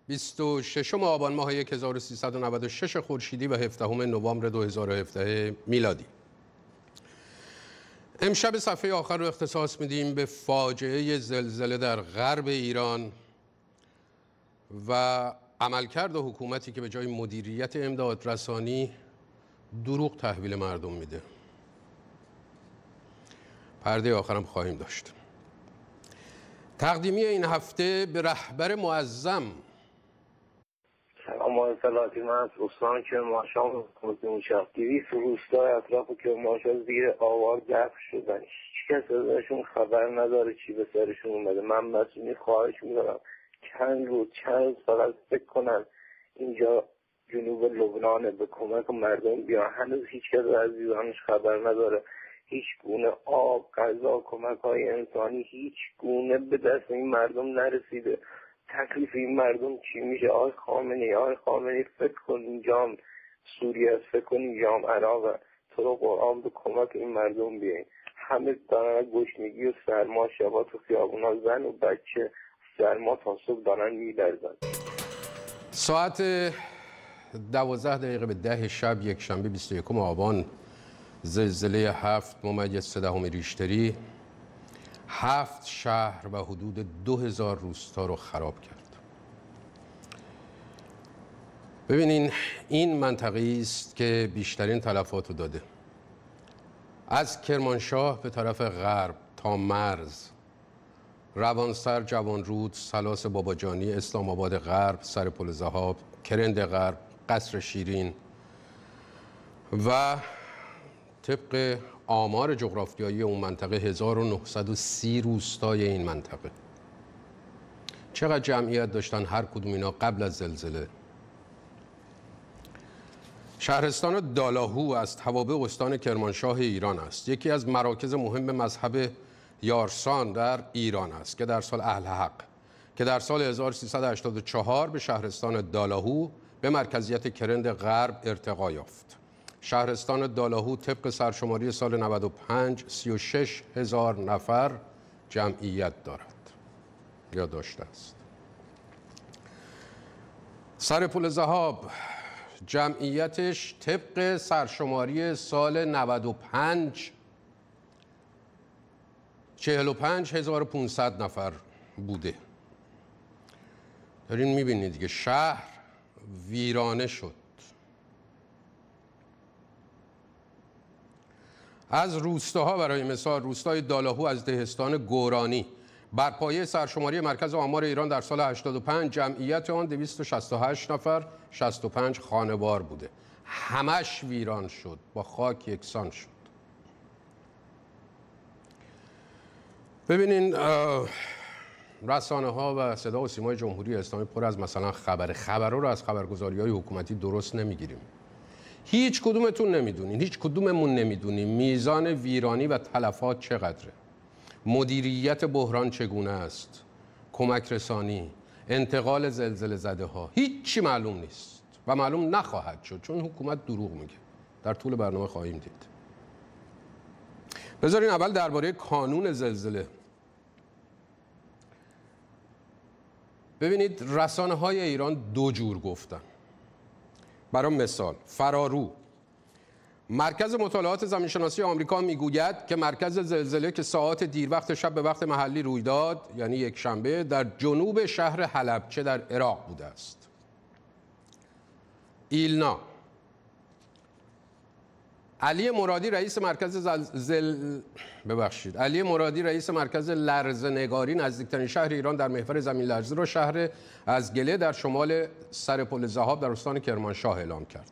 26 آبان ماه 1396 خورشیدی و 17 نوامبر 2017 میلادی. امشب صفحه آخر رو اختصاص میدیم به فاجعه زلزله در غرب ایران و عملکرد حکومتی که به جای مدیریت امدادرسانی دروغ تحویل مردم میده. پرده آخرم خواهیم داشت. تقدیمی این هفته به رهبر معظم. سلام اطلاعاتی من از استان کرمانشاه میشم. 200 روستای اطراف کرمانشاه زیر آوار دفن شدن. هیچ کس ازشون خبر نداره چی به سرشون اومده. من مسئولی خواهش میکنم چند روز فقط فکر کنن اینجا جنوب لبنان به کمک مردم بیان. هنوز هیچ کس از عزیزانش خبر نداره. هیچ گونه آب، غذا، کمک های انسانی هیچ گونه به دست این مردم نرسیده. تکلیف این مردم چی میشه؟ آقای خامنه‌ای فکر کن اینجا سوریه است، فکر کن اینجا عراق، تو رو قرآن به کمک این مردم بیاین. همه دارن گشنگی و سرما، شبا تو خیابونا زن و بچه سرما تا صبح دارن میلرزن. ساعت 12 به 10 شب یک شنبه 21 آبان زلزله 7.3 ریشتری 7 شهر و حدود 2000 روستا رو خراب کرد. ببینین این منطقه‌ای است که بیشترین تلفات رو داده. از کرمانشاه به طرف غرب تا مرز، روانسر، جوانرود، سلاس باباجانی، اسلام آباد غرب، سرپل ذهاب، کرند غرب، قصر شیرین و طبق آمار جغرافیایی اون منطقه 1930 روستای این منطقه. چقدر جمعیت داشتن هر کدوم اینا قبل از زلزله؟ شهرستان دالاهو از توابع استان کرمانشاه ایران است. یکی از مراکز مهم مذهب یارسان در ایران است که در سال اهل حق که در سال 1384 به شهرستان دالاهو به مرکزیت کرند غرب ارتقا یافت. شهرستان دالاهو طبق سرشماری سال 95 36,000 نفر جمعیت دارد یا داشته است. سرپل ذهاب جمعیتش طبق سرشماری سال 95 45,500 نفر بوده. دارین میبینید که شهر ویرانه شد. از روستاها برای مثال روستای دالاهو از دهستان گورانی بر پایه سرشماری مرکز آمار ایران در سال 85 جمعیت آن 268 نفر 65 خانوار بوده. همش ویران شد، با خاک یکسان شد. ببینین رسانه ها و صدا و سیمای جمهوری اسلامی پر از مثلا خبرها رو از خبرگزاری های حکومتی درست نمیگیریم. هیچ کدومتون نمیدونین، هیچ کدوممون نمیدونیم میزان ویرانی و تلفات چقدره، مدیریت بحران چگونه است، کمک رسانی، انتقال زلزله زده ها، هیچی معلوم نیست و معلوم نخواهد شد چون حکومت دروغ میگه. در طول برنامه خواهیم دید. بذارین اول درباره کانون زلزله. ببینید رسانه های ایران دو جور گفتن. برای مثال فرارو مرکز مطالعات زمینشناسی آمریکا میگوید که مرکز زلزله که ساعات دیر وقت شب به وقت محلی روی داد یعنی یک شنبه در جنوب شهر حلبچه در عراق بوده است. ایلنا علی مرادی رئیس مرکز لرزه‌نگاری نزدیکترین شهر ایران در محور زمین لرزه را شهر ازگله در شمال سرپل ذهاب در استان کرمانشاه اعلام کرد.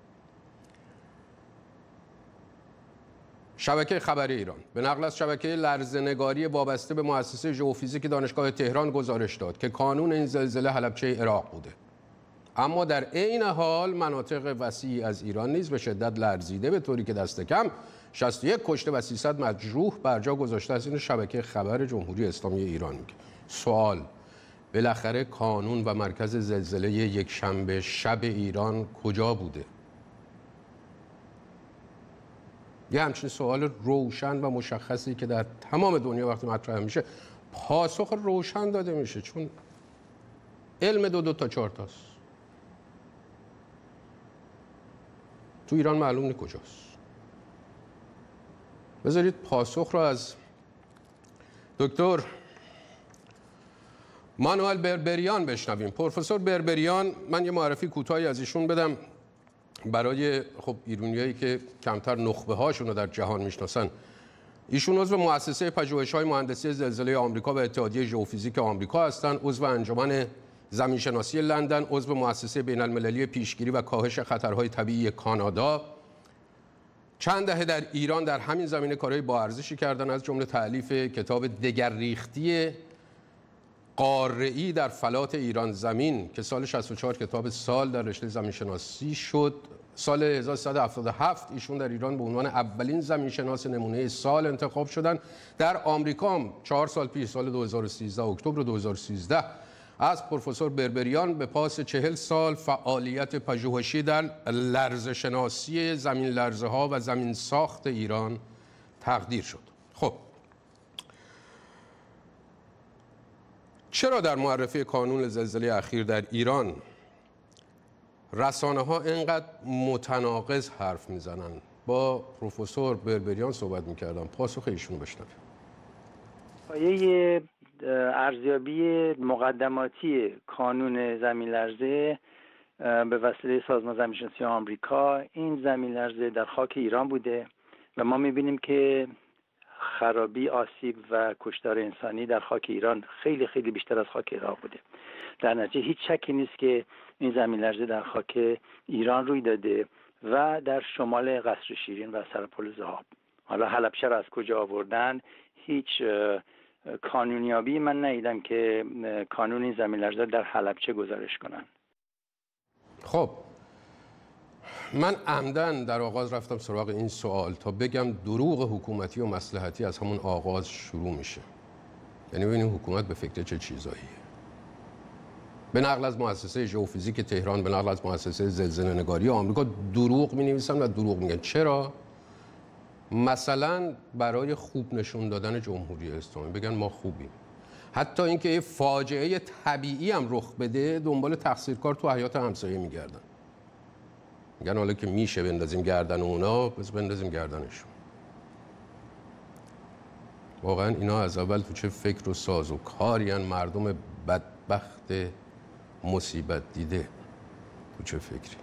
شبکه خبری ایران به نقل از شبکه لرزه‌نگاری وابسته به مؤسسه ژئوفیزیک دانشگاه تهران گزارش داد که کانون این زلزله حلبچه عراق بوده. اما در عین حال مناطق وسیعی از ایران نیز به شدت لرزیده به طوری که دست کم 61 کشته و 300 مجروح بر جا گذاشته است. این شبکه خبر جمهوری اسلامی ایران میگه. سوال بالاخره کانون و مرکز زلزله یک شنبه شب ایران کجا بوده؟ یه همچین سوال روشن و مشخصی که در تمام دنیا وقتی مطرح میشه پاسخ روشن داده میشه، چون علم 2 تا 4 تاست. تو ایران معلوم نیست کجاست. بذارید پاسخ رو از دکتر مانوئل بربریان بشنویم. پروفسور بربریان، من یه معرفی کوتاهی از ایشون بدم برای خب ایرانیایی که کمتر نخبه هاشون رو در جهان میشناسن. ایشون عضو مؤسسه پژوهش‌های مهندسی زلزله آمریکا و اتحادیه ژئوفیزیک آمریکا هستند، عضو انجمن زمین‌شناسی لندن، عضو مؤسسه بین‌المللی پیشگیری و کاهش خطرهای طبیعی کانادا. چند دهه در ایران در همین زمینه کارهای با ارزشی کردن، از جمله تألیف کتاب دگرریختی قاره‌ای در فلات ایران زمین که سال 64 کتاب سال در رشته زمین‌شناسی شد. سال 1377 ایشون در ایران به عنوان اولین زمین‌شناس نمونه سال انتخاب شدن. در آمریکا هم 4 سال پیش، سال 2013 اکتبر 2013 از پروفسور بربریان به پاس 40 سال فعالیت پژوهشی در لرزه‌شناسی زمین لرزه‌ها و زمین ساخت ایران تقدیر شد. خب چرا در معرفی کانون زلزله اخیر در ایران رسانه ها اینقدر متناقض حرف میزنن؟ با پروفسور بربریان صحبت میکردم، پاسخ ایشون بشنویم. پایه ارزیابی مقدماتی کانون زمین لرزه به وسیله سازمان زمین‌شناسی آمریکا، این زمین لرزه در خاک ایران بوده و ما میبینیم که خرابی، آسیب و کشتار انسانی در خاک ایران خیلی خیلی بیشتر از خاک عراق بوده. در نتیجه هیچ شکی نیست که این زمین لرزه در خاک ایران روی داده و در شمال قصر شیرین و سرپل ذهاب. حالا حلبچه را از کجا آوردن، هیچ کانونیابی من ندیدم که کانون این زمین لرزه در حلبچه گزارش کنن. خب من عمدن در آغاز رفتم سراغ این سوال تا بگم دروغ حکومتی و مصلحتی از همون آغاز شروع میشه. یعنی ببینید حکومت به فکر چه چیزاییه. به نقل از مؤسسه ژئوفیزیک تهران، به نقل از مؤسسه زلزله نگاری آمریکا دروغ می‌نویسن و دروغ میگن. چرا؟ مثلا برای خوب نشون دادن جمهوری اسلامی، بگن ما خوبیم. حتی اینکه یه فاجعه طبیعی هم رخ بده دنبال تقصیرکار تو حیات همسایه میگردن. میگن حالا که میشه بندازیم گردن اونا، بس بندازیم گردنشون. واقعا اینا از اول تو چه فکر و ساز و کاری ان؟ مردم بدبخت مصیبت دیده تو چه فکری؟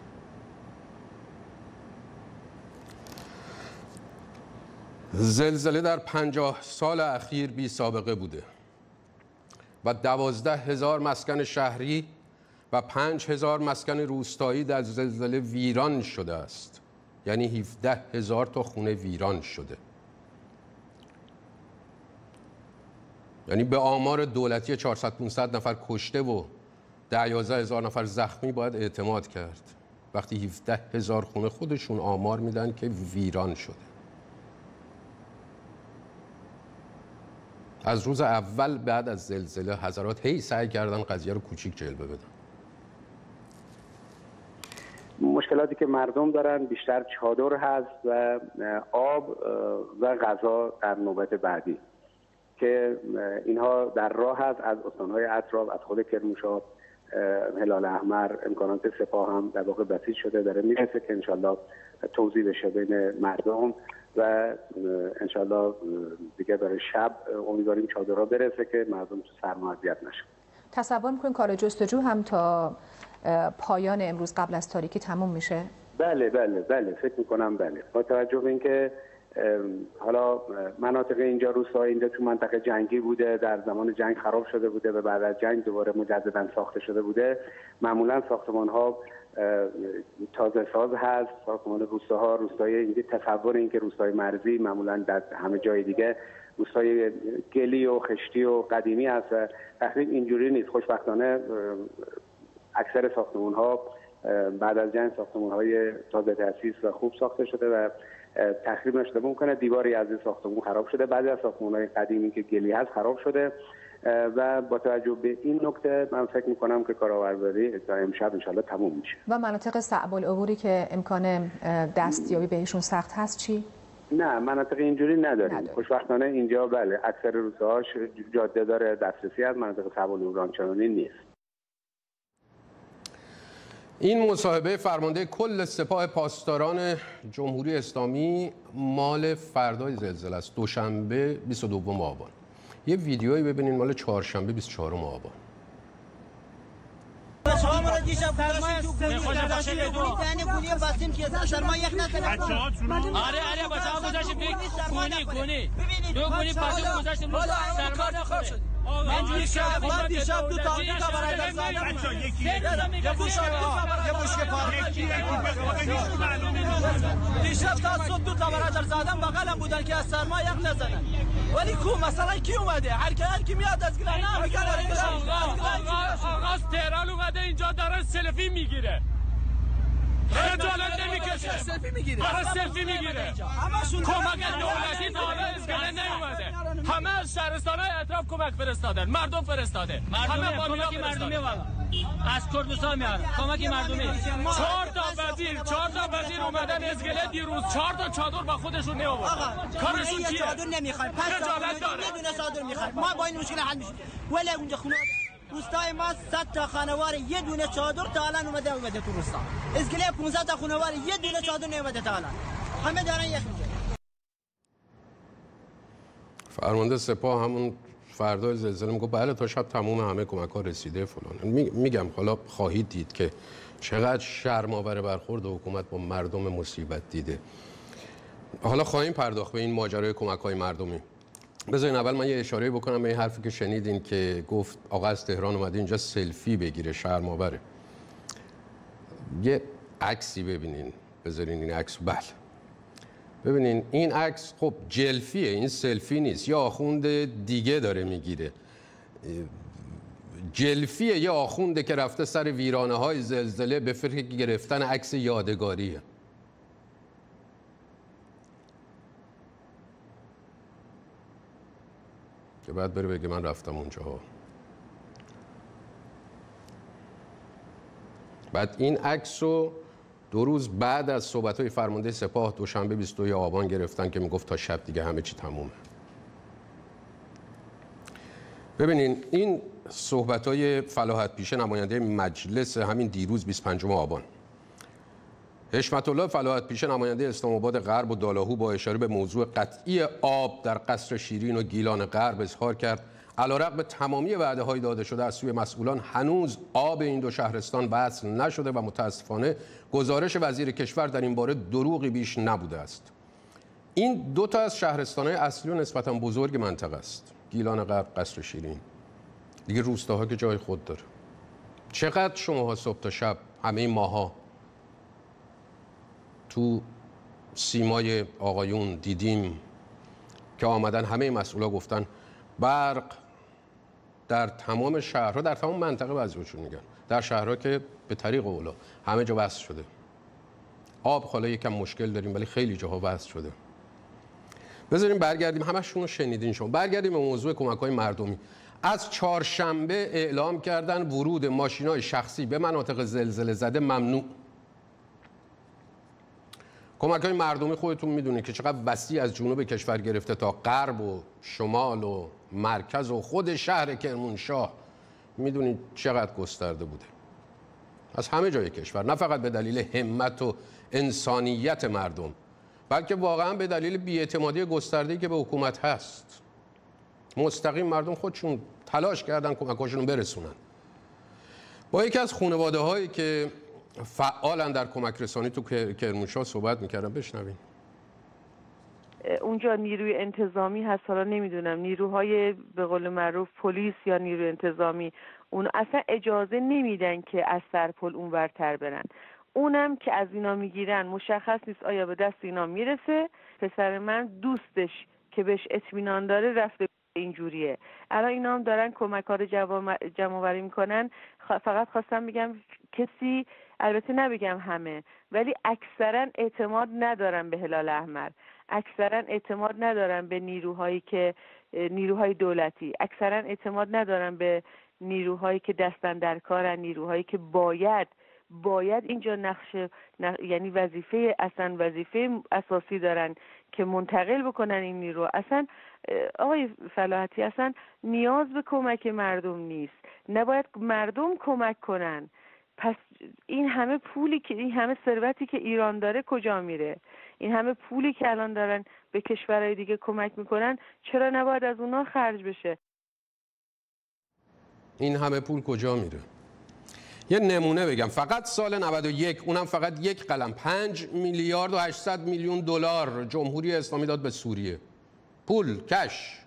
زلزله در 50 سال اخیر بی سابقه بوده و 12,000 مسکن شهری و 5,000 مسکن روستایی در زلزله ویران شده است. یعنی 17,000 تا خونه ویران شده. یعنی به آمار دولتی 400-500 نفر کشته و 10,000 نفر زخمی باید اعتماد کرد، وقتی 17,000 خونه خودشون آمار میدن که ویران شده. از روز اول بعد از زلزله حضرات هی سعی کردن قضیه رو کوچیک جلوه بدن. مشکلاتی که مردم دارن بیشتر چادر هست و آب و غذا در نوبت بعدی که اینها در راه هست از استانهای اطراف، از خود کرمانشاه، هلال احمر، امکانات سپاه هم در واقع بسیج شده، داره میرسه که انشالله توزیع بشه بین مردم و انشالله دیگه برای شب امیدواریم چادرها برسه که مردم تو سرما اذیت نشن. تصور میکنین کار جستجو هم تا پایان امروز قبل از تاریکی تموم میشه؟ بله فکر میکنم بله. با توجه به اینکه حالا مناطق اینجا، روستاهای اینجا تو منطقه جنگی بوده، در زمان جنگ خراب شده بوده و بعد از جنگ دوباره مجددا ساخته شده بوده، معمولا ساختمان ها تازه ساز هست. ساختمان روستاها، روستای اینجا تصور این که روستای مرزی معمولا در همه جای دیگه روستای گلی و خشتی و قدیمی هست و تقریبا اینجوری نیست. خوشبختانه اکثر ساختمان ها بعد از جنگ ساختمان های تازه تأسیس و خوب ساخته شده و تخریب نشده. ممکنه دیواری از این ساختمان خراب شده، بعضی از ساختمان‌های قدیمی که گلی هست خراب شده و با توجه به این نکته من فکر می‌کنم که کارآوری تا امشب انشالله تموم میشه. و مناطق صعب العبوری که امکان دستیابی بهشون سخت هست چی؟ نه، مناطق اینجوری نداریم. خوشبختانه اینجا بله اکثر روستاهاش جاده داره، دسترسی از مناطق صعب العبور آنچنانی نیست. این مصاحبه فرمانده کل سپاه پاسداران جمهوری اسلامی مال فردای زلزله است، دوشنبه 22 آبان. یه ویدیویی ببینین مال چهارشنبه 24 آبان. شما دیشب سرمایه تو گونی گونی بستیم که سرمایه یک نکنه. آره بچه‌ها گذاشتیم گونی دو گونی پاتو گذاشتیم سرمایه خوب شد. من دیشب دو تا برادر زدم. یه بوشک پاره دیشب تا صبح دو تا برادر زدم بغلم بودن که از سرمایه یک نزنن. ولی کو مثلا کی اومده؟ هر کی میاد از گلان نه میگه آغاز تهران اومده اینجا داره سلفی میگیره. خجالت نمیکشه. سلفی میگیره. سلفی میگیره. کمک دولتی تا حالا اسکله نیومده. همه از شهرستان‌های اطراف کمک فرستادن. مردم فرستاده. همه کمک مردمی والا. از کردستان میاد. کمک مردمی. 4 تا وزیر اومدن اسکله دیروز 4 تا چادر با خودشون نیاورد. کارشون چیه؟ چادر نمیخوایم. خجالت داره. یه دونه چادر میخوایم. ما با این مشکل حل میشه. ولی اونجا خونه روستای ما 100 تا خانوار یه دونه چادر تا الان اومده تو روستا. اسکله 15 تا خانوار یه دونه چادر نیومده تا الان. همه دارن یخ میگیرن. فرمانده سپاه همون فردای زلزله میگه بله تا شب تموم همه کمک‌ها رسیده فلان. میگم حالا خواهید دید که چقدر شرم‌آور برخورد حکومت با مردم مصیبت دیده. حالا خواهیم پرداخت به این ماجرای کمک‌های مردمی. بذارین اول من یه اشاره بکنم به این حرفی که شنیدین که گفت آقا از تهران اومده اینجا سلفی بگیره، شرم‌آوره. یه عکسی ببینین، بذارین این عکس. بله ببینین این عکس خب جلفیه، این سلفی نیست. یه آخوند دیگه داره میگیره. جلفیه، یه آخونده که رفته سر ویرانه‌های زلزله به فکر گرفتن عکس یادگاریه. که بعد بره بگه من رفتم اونجا ها. بعد این عکس رو 2 روز بعد از صحبت‌های فرمانده سپاه دوشنبه 22 آبان گرفتن که میگفت تا شب دیگه همه چی تمومه. ببینین این صحبت‌های فلاحت پیشه نماینده مجلس همین دیروز 25 آبان. حشمت الله فلاحت پیشه نماینده اسلام آباد غرب و دالاهو با اشاره به موضوع قطعی آب در قصر شیرین و گیلان غرب اظهار کرد علیرغم تمامی وعده‌های داده شده از سوی مسئولان هنوز آب این دو شهرستان وصل نشده و متاسفانه گزارش وزیر کشور در این باره دروغی بیش نبوده است. این 2 تا از شهرستان‌های اصلی و نسبتاً بزرگ منطقه است. گیلان غرب، قصر شیرین. دیگه روستاها که جای خود داره. چقدر شماها صبح تا شب همه ماها تو سیمای آقایون دیدیم که آمدن همه مسئولا گفتن برق در تمام شهرها، در تمام منطقه بعضی‌هاشون میگن، در شهرها که به طریق اولا همه جا وصل شده. آب حالا یکم مشکل داریم ولی خیلی جاها وصل شده. بذاریم برگردیم، همشون رو شنیدین شما. برگردیم به موضوع کمک‌های مردمی. از چهارشنبه اعلام کردن ورود ماشین‌های شخصی به مناطق زلزله زده ممنوع. کمک‌های مردمی خودتون میدونید که چقدر وسیع از جنوب کشور گرفته تا غرب و شمال و مرکز و خود شهر کرمانشاه میدونید چقدر گسترده بوده. از همه جای کشور، نه فقط به دلیل همت و انسانیت مردم بلکه واقعا به دلیل بی‌اعتمادی گسترده‌ای که به حکومت هست. مستقیم مردم خودشون تلاش کردن کمکاشون رو برسونن. با یکی از خانواده‌هایی که فعالن در کمک رسانی تو کرمانشاه صحبت میکردم، بشنوین. اونجا نیروی انتظامی هست، حالا نمیدونم نیروهای به قول معروف پلیس یا نیروی انتظامی، اون اصلا اجازه نمیدن که از سرپل اونورتر برن. اونم که از اینا میگیرن مشخص نیست آیا به دست اینا میرسه. پسر من دوستش که بهش اطمینان داره رفته اینجوریه. الان اینا هم دارن کمک‌ها رو جمع‌آوری میکنن. فقط خواستم بگم کسی، البته نبگم همه، ولی اکثرا اعتماد ندارن به هلال احمر، اکثرا اعتماد ندارن به نیروهای دولتی، اکثرا اعتماد ندارن به نیروهایی که دستن در کارن، نیروهایی که باید اینجا یعنی وظیفه اساسی دارن که منتقل بکنن این نیرو. اصلا آقای فلاحتی اصلا نیاز به کمک مردم نیست، نباید مردم کمک کنن. پس این همه پولی که این همه ثروتی که ایران داره کجا میره؟ این همه پولی که الان دارن به کشورهای دیگه کمک میکنن چرا نباید از اونا خرج بشه؟ این همه پول کجا میره؟ یه نمونه بگم، فقط سال 91 اونم فقط یک قلم 5 میلیارد و 800 میلیون دلار جمهوری اسلامی داد به سوریه. پول کش.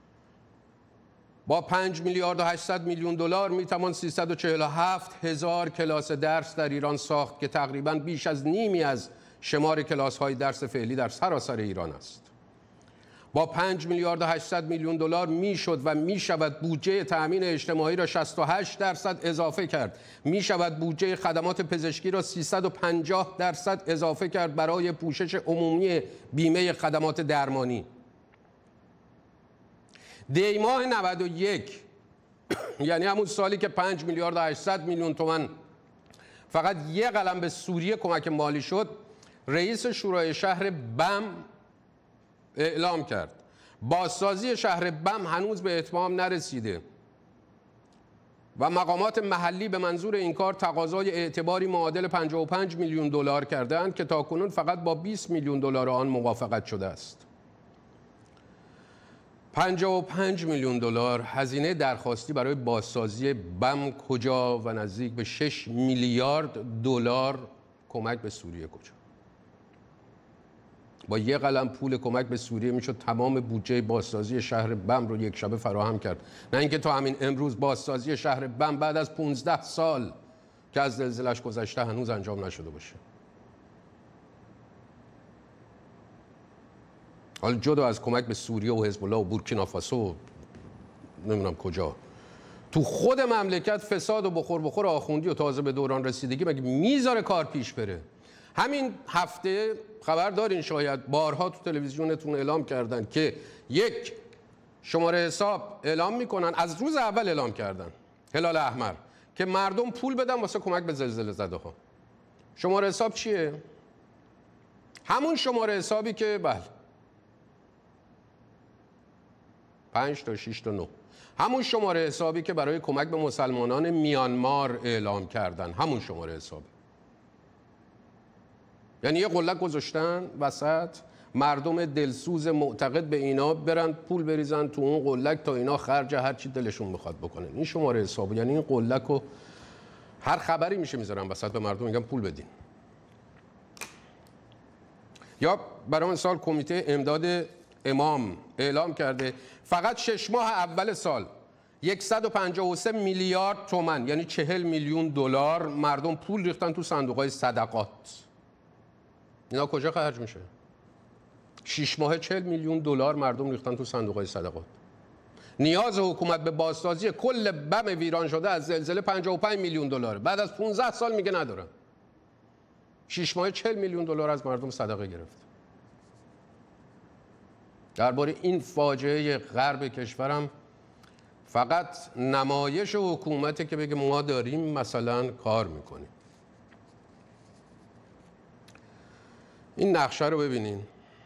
با 5 میلیارد و 800 میلیون دلار میتوان 347 هزار کلاس درس در ایران ساخت که تقریباً بیش از نیمی از شمار کلاس های درس فعلی در سراسر ایران است. با 5 میلیارد و 800 میلیون دلار میشد و میشود بودجه تأمین اجتماعی را 68% اضافه کرد. میشود بودجه خدمات پزشکی را 350% اضافه کرد برای پوشش عمومی بیمه خدمات درمانی. دی ماه 91 یعنی همون سالی که 5 میلیارد و 800 میلیون تومان فقط یک قلم به سوریه کمک مالی شد، رئیس شورای شهر بم اعلام کرد بازسازی شهر بم هنوز به اتمام نرسیده و مقامات محلی به منظور این کار تقاضای اعتباری معادل 55 میلیون دلار کردند که تاکنون فقط با 20 میلیون دلار آن موافقت شده است. 55 میلیون دلار هزینه درخواستی برای بازسازی بم کجا و نزدیک به 6 میلیارد دلار کمک به سوریه کجا؟ با یک قلم پول کمک به سوریه میشد تمام بودجه بازسازی شهر بم رو یک شبه فراهم کرد. نه اینکه تا همین امروز بازسازی شهر بم بعد از 15 سال که از زلزله‌اش گذشته هنوز انجام نشده باشه. حالا جدا از کمک به سوریه و حزب الله و بورکینافاسو نمیدونم کجا، تو خود مملکت فساد و بخور آخوندی و تازه به دوران رسیدگی مگه میذاره کار پیش بره؟ همین هفته خبر دارین شاید بارها تو تلویزیونتون اعلام کردن که یک شماره حساب اعلام میکنن، از روز اول اعلام کردن هلال احمر که مردم پول بدن واسه کمک به زلزله زده ها. شماره حساب چیه؟ همون شماره حسابی که بله 5 تا 6 تا 9 همون شماره حسابی که برای کمک به مسلمانان میانمار اعلام کردن، همون شماره حسابی. یعنی یه قلک گذاشتن وسط، مردم دلسوز معتقد به اینا برن پول بریزن تو اون قلک تا اینا خرج هر چی دلشون بخواد بکنن. این شماره حساب، یعنی این قلک رو هر خبری میشه میذارن وسط، به مردم میگن پول بدین. یا برای مثال کمیته امداد امام اعلام کرده فقط 6 ماه اول سال 153 میلیارد تومان یعنی 40 میلیون دلار مردم پول ریختن تو صندوق‌های صدقات. اینا کجا خرج میشه؟ 6 ماه 40 میلیون دلار مردم ریختن تو صندوق‌های صدقات. نیاز حکومت به بازسازی کل بم ویران شده از زلزله 55 میلیون دلار. بعد از 15 سال میگه ندارن. 6 ماه 40 میلیون دلار از مردم صدقه گرفت. درباره این فاجعه غرب کشورم فقط نمایش حکومته که بگه ما داریم مثلا کار میکنیم. این نقشه رو ببینین.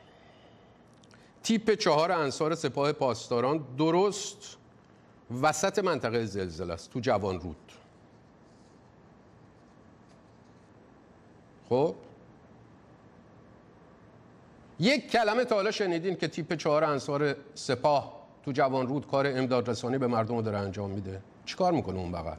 تیپ 4 انصار سپاه پاسداران درست وسط منطقه زلزله است، تو جوان رود. خب یک کلمه تا حالا شنیدین که تیپ 4 انصار سپاه تو جوان رود کار امداد رسانی به مردم رو داره انجام میده؟ چیکار میکنه اون بغل؟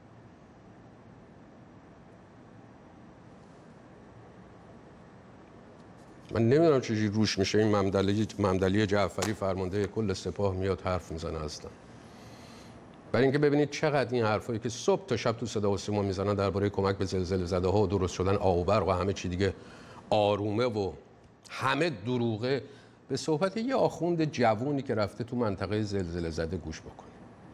من نمیدونم چجوری روش میشه این ممدلی جعفری فرمانده کل سپاه میاد حرف میزنه اصلا. برای اینکه ببینید چقدر این حرفایی که صبح تا شب تو صدا و سیما میزنن درباره کمک به زلزله زده ها و درست شدن آب و برق و همه چی دیگه آرومه و همه دروغه، به صحبت یه آخوند جوونی که رفته تو منطقه زلزله زده گوش بکن.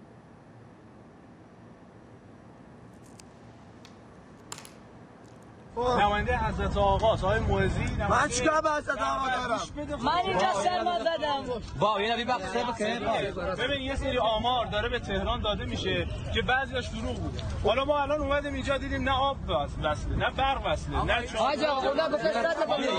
نماینده حضرت آقا آقای موعظی، من چیکار با حضرت آقا دارم؟ من اینجا سرما زدم. با یه نبی ببین یه سری آمار داره به تهران داده میشه که بعضیاش دروغ بوده. حالا ما الان اومدیم اینجا دیدیم نه آب وصله، نه برق وصله، نه آجا خدا بفرستاد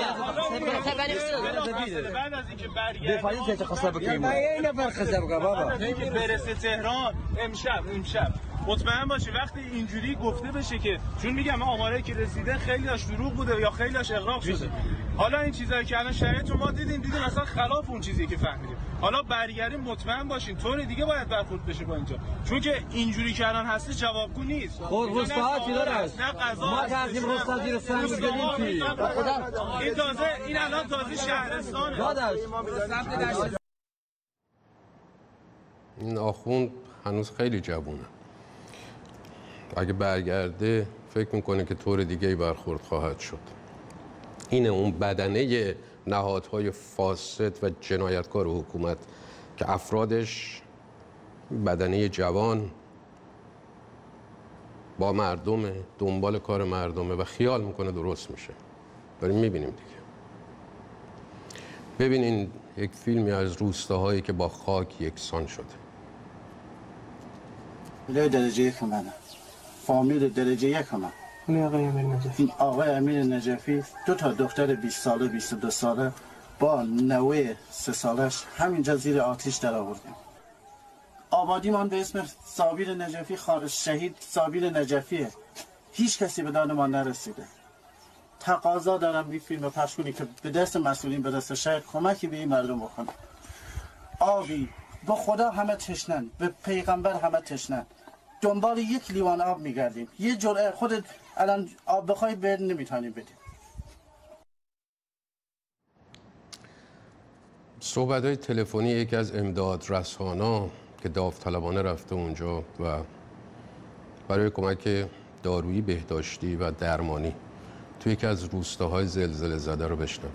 بعد از اینکه برگردیم بفایید چه خاصه بکنیم. این نفر خسب بابا. بعد از اینکه برسه تهران امشب مطمئن باشی وقتی اینجوری گفته بشه که چون میگم آماره که رسیده خیلیاش دروغ بوده یا خیلیاش اغراق شده، حالا این چیزایی که الان شرایط ما دیدیم اصلا خلاف اون چیزی که فهمیدیم، حالا برگردیم مطمئن باشین طور دیگه باید برخورد بشه با اینجا، چون که اینجوری که الان هستی جوابگو نیست. روستاها چی داره؟ ما رفتیم روستا زیر سنگ گذاشتیم چی؟ این تازه این الان تازه شهرستانه. این آخوند هنوز خیلی جوونه. اگه برگرده فکر میکنه که طور دیگه ای برخورد خواهد شد. اینه اون بدنه نهادهای فاسد و جنایتکار حکومت که افرادش بدنه جوان با مردمه، دنبال کار مردمه و خیال میکنه درست میشه. داریم میبینیم دیگه. ببینین یک فیلمی از روستاهایی که با خاک یکسان شده. درجه یک منه، فامیل درجه یک من. این آقای امیر نجفی. این آقای امیر نجفی 2 تا دختر 20 ساله 22 ساله با نوه 3 سالش همینجا زیر آتش در آوردیم. آبادی من به اسم صابر نجفی خارج شهید صابر نجفیه. هیچ کسی به داد ما نرسیده. تقاضا دارم این فیلم رو پخش کنی که به دست مسئولین برسه، شاید کمکی به این مردم بکنه. آبی به خدا همه تشنن، به پیغمبر همه تشنن. دنبال یک لیوان آب میگردیم. یه جرعه خودت الان آب بخوای برد نمیتونیم بدیم. صحبت‌های تلفنی یکی از امداد رسانا که داوطلبانه رفته اونجا و برای کمک دارویی بهداشتی و درمانی توی یکی از روستاهای زلزله زده رو بشنویم.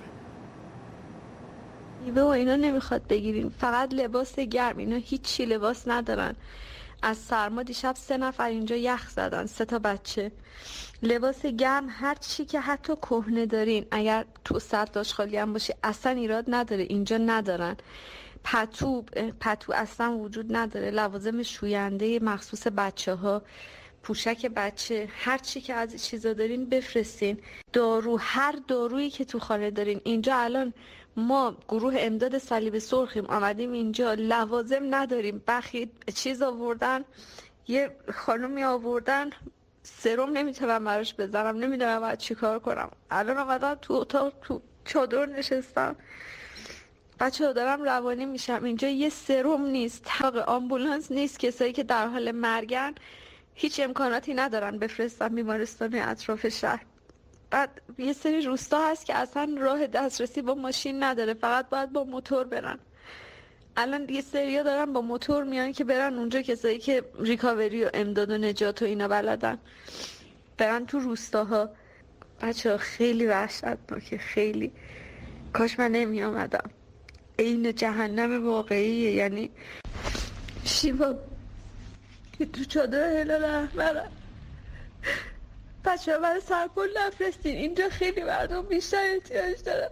میوه و اینا نمیخواد بگیرین، فقط لباس گرم. اینا هیچی لباس ندارن. از سرما دیشب 3 نفر اینجا یخ زدن، 3 تا بچه. لباس گرم هر چی که حتی کهنه دارین، اگر تو سطل آشغالی هم باشه اصلا ایراد نداره، اینجا ندارن. پتو اصلا وجود نداره. لوازم شوینده مخصوص بچه ها، پوشک بچه، هر چی که از چیزا دارین بفرستین. دارو، هر دارویی که تو خانه دارین. اینجا الان ما گروه امداد صلیب سرخیم، آمدیم اینجا، لوازم نداریم. بخی چیز آوردن، یه خانومی آوردن، سرم نمیتونم براش بزنم، نمیدونم باید چی کار کنم. الان آمدم تو اتاق، تو چادر نشستم، بچه ها دارم روانی میشم. اینجا یه سرم نیست، طاق آمبولانس نیست. کسایی که در حال مرگن هیچ امکاناتی ندارن بفرستن بیمارستان اطراف شهر. بعد یه سری روستا هست که اصلا راه دسترسی با ماشین نداره، فقط باید با موتور برن. الان یه سریا دارن با موتور میان که برن اونجا، کسایی که ریکاوری و امداد و نجات و اینا بلدن برن تو روستاها. بچه‌ها خیلی وحشتناکه، خیلی. کاش من نمی آمدم. این جهنم واقعیه. یعنی شیوا که تو چادر هلال احمرم، بچه ها برای سرپل نفرستین، اینجا خیلی مردم بیشتر احتیاج دارن.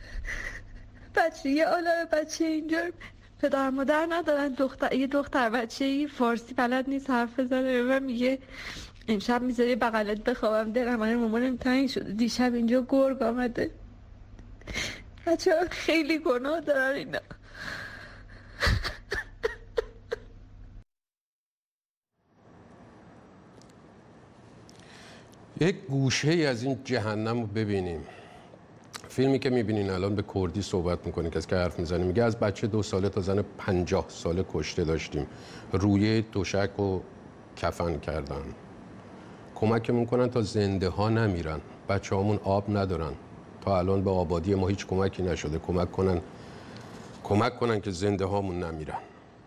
یه عالم بچه اینجا پدر مادر ندارن. یه دختر بچه فارسی بلد نیست حرف بزنه، و میگه امشب میذاری بغلت بخوابم، دلم برای مامانم تنگ شده، دیشب اینجا گرگ آمده. بچه ها خیلی گناه دارن اینا. یک گوشه ای از این جهنم رو ببینیم. فیلمی که میبینین الان به کردی صحبت میکنه، کسی که حرف میزنه میگه از بچه 2 ساله تا زن 50 ساله کشته داشتیم، روی دوشک و کفن کردن. کمک میکنن تا زنده ها نمیرن. بچه هامون آب ندارن، تا الان به آبادی ما هیچ کمکی نشده. کمک کنن که زنده هامون نمیرن.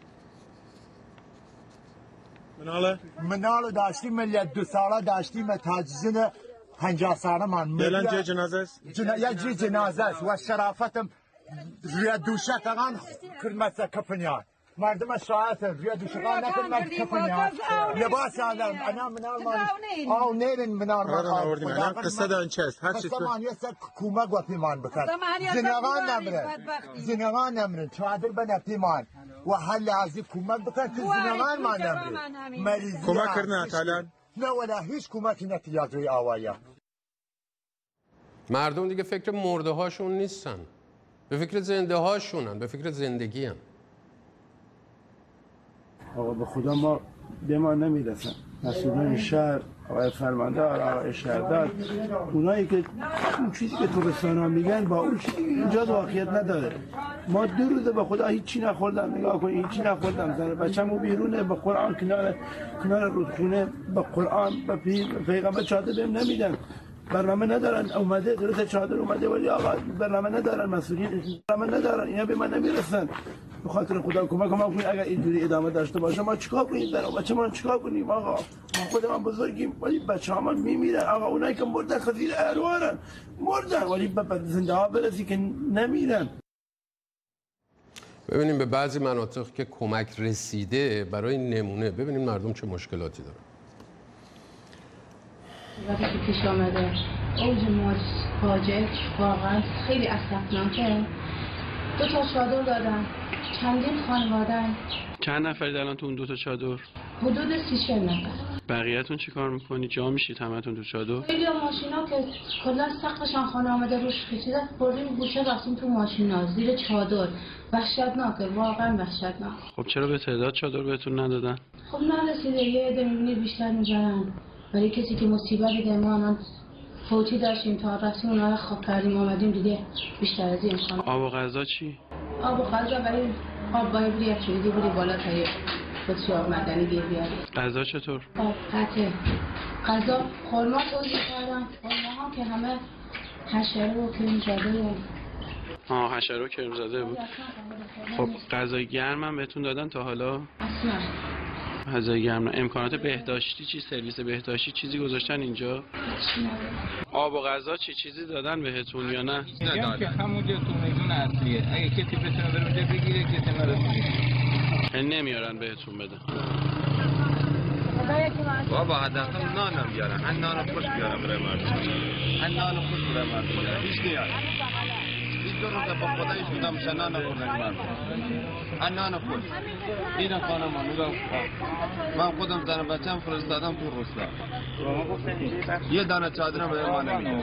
منال داشتیم، ملیت 2 ساله داشتیم، تجزیه 50 ساله من. بلند جنازه است؟ یک جنازه است و شرافتم روی دوشکان کرمسه کپنیان. مردم شاید روی دوشکان نکنم کپنیان. لباس آدم انا منال من آو نیرن منال من. آوردیم. الان قصه دان چه است؟ هر چیز من یه سر کومه گفتی من بکن. زنگان نمرن. چادر بنفتی من. و حل ازی کمک بکن که زنگان ما نمرن. کمک کردن حالا؟ نه ولی هیچ کمکی نتیجه روی آوایا. مردم دیگه فکر مرده هاشون نیستن، به فکر زنده هاشونن، به فکر زندگی هم. آقا به خدا ما به ما نمیرسن. مسئولان شهر، آقای فرماندار، آقای شهردار، اونایی که اون چیزی که تو رسانه‌ها میگن با اون چیزی که اینجا واقعیت نداره. ما 2 روزه به خدا هیچی نخوردم، نگاه کن هیچی نخوردم، زن بچه‌مو بیرونه با قرآن کنار رودخونه با قرآن با پیغمبر چادر بهم نمیدن. برنامه ندارن، اومده درست چادر اومده ولی آقا برنامه ندارن، مسئولین برنامه ندارن، اینا به من نمیرسن. به خاطر خدا کمک کنید. اگر اینجوری ادامه داشته باشه ما چیکار کنیم؟ بچه‌مون چیکار کنیم آقا؟ ما خودمون بزرگیم ولی بچه‌هامون میمیرن آقا. اونایی که مردن خزیر اروارن، مردن ولی به زنده ها برسی که نمیرن. ببینیم به بعضی مناطق که کمک رسیده برای نمونه ببینیم مردم چه مشکلاتی دارن. وقتی که پیش آمده اوج فاجعه واقعا خیلی اسفناکه. 2 تا چادر دادن، چندین خانواده. چند نفرید الان تو اون 2 تا چادر؟ حدود 30 نفر. بقیه‌تون چی کار میکنید؟ جا میشید همتون تو چادر؟ خیلی ماشینا که کلا سقفشان خانه آمده روش کشیده بردیم گوشه رفتیم تو ماشینا زیر چادر. وحشتناکه، واقعا وحشتناک. خب چرا به تعداد چادر بهتون ندادن؟ خب نرسیده، یه عده می‌بینید بیشتر می‌ذارن. ولی کسی که مصیبت دیده ما الان فوتی داشتیم تا رفتیم اونها رو خواب کردیم آمدیم دیگه بیشتر از این امکان. آب و غذا چی؟ آب و غذا ولی آب باید بودی افشوریدی بودی بالا تا یه خودشی آب مدنی گیر بیاد. غذا چطور؟ آب قطعه. غذا خورما توزیع کردن، خورماها که همه حشره و کرم زده و حشره و کرم زده بود. خب غذای گرم هم بهتون دادن تا حالا؟ اصلا غذای گرم. امکانات بهداشتی چی؟ سرویس بهداشتی چیزی گذاشتن اینجا؟ آب و غذا چیزی دادن بهتون یا نه؟ میگم که همونجا تو میدون اصلیه. اگه کسی بتونه بره اونجا بگیره کسی نرسیده. نمیارن بهتون بدن. بابا حداقل نانم بیارن. ان نان خوش بیارن برای مردم. ان نان خوش برای مردم. هیچ نیاد. هیچ دو روز با خدا هیچ کدام میشه نان خوردن مردم. ان نان خوش. این خانم نگاه من خودم زن بچه‌م فرستادم تو روستا. یه دانه چادرم به ما نمیده.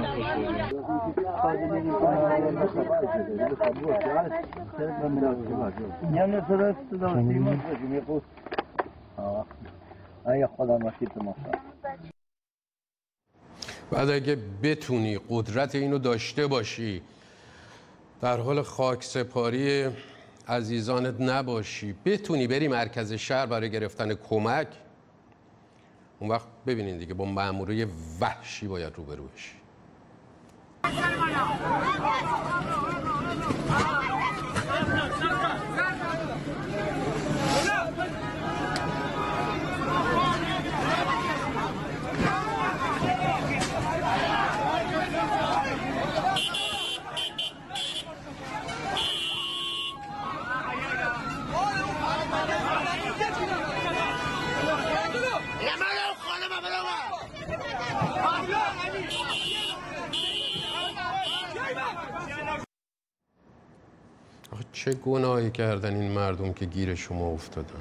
بعد اگه بتونی قدرت اینو داشته باشی در حال خاک سپاری عزیزانت نباشی، بتونی بری مرکز شهر برای گرفتن کمک، اون وقت ببینین دیگه با مأموره وحشی باید روبرو بشی. چه گناهی کردن این مردم که گیر شما افتادن؟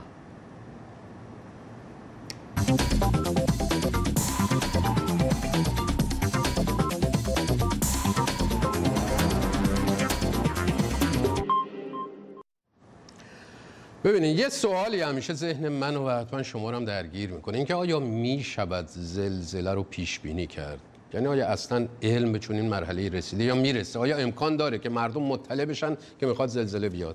ببینید یه سوالی همیشه ذهن من و حتما شما رو هم درگیر میکنه، اینکه آیا میشود زلزله رو پیش بینی کرد؟ یعنی آیا اصلا علم به چنین مرحله رسیده یا میرسه؟ آیا امکان داره که مردم مطلع بشن که میخواد زلزله بیاد؟